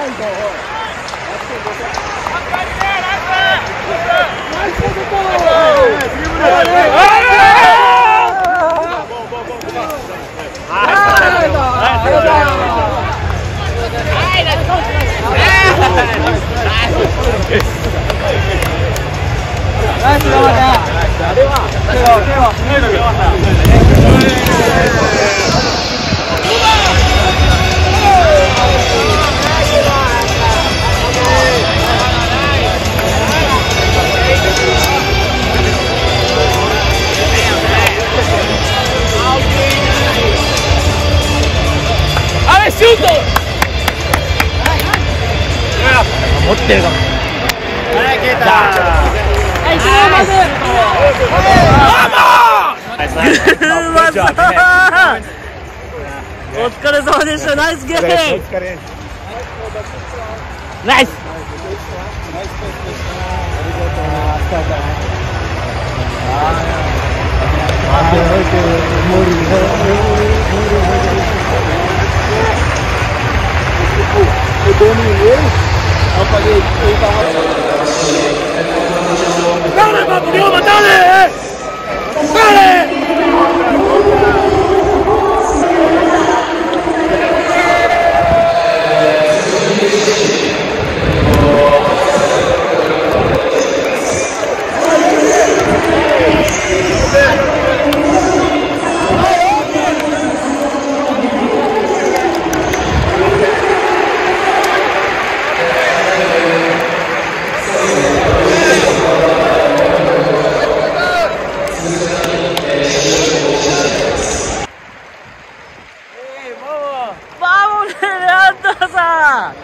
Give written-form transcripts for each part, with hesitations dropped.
持ってるかも。はい、消えた。はい、お疲れ様でした。ナイスゲーム。ナイス。Dale, papu, Dioma, dale! ¡Dale! ¡Vamos, Leandrosa!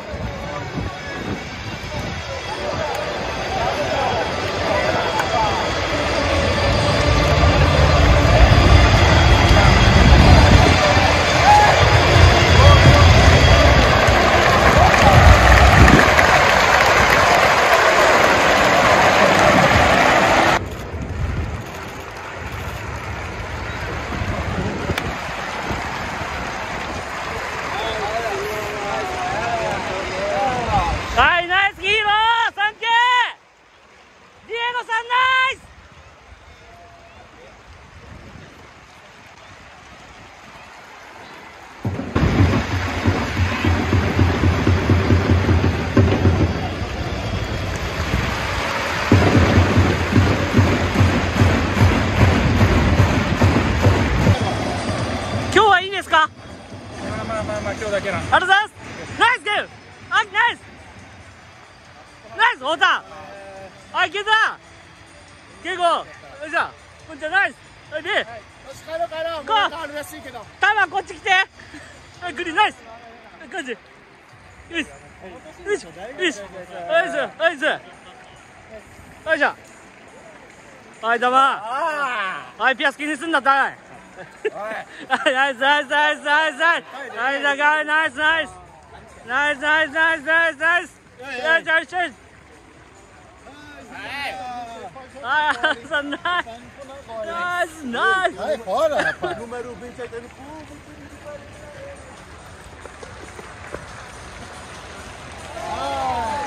¡Ay, nice, Giro! ¡Sánchez! ¡Diego San nice! ¿今日はいいですか？ まあ今日だけなんで。 ありがとうございます。ナイスゲーム。あ、ナイス。ナイス、太田。あ、いけた。結構。よいしょ。こんにちは、ナイス。で、 よし、帰ろう。もう変わるらしいけど。 タマこっち来て。はい、グリーン、ナイス。感じ。よし。よし。よし。ナイス。よいしょ。はい、タマ。はい、ピアス気にすんなった。はい。ナイス。ナイス。Ah, nice! Sai fora, rapaz. Número 20 aí dentro do cubo. Ah!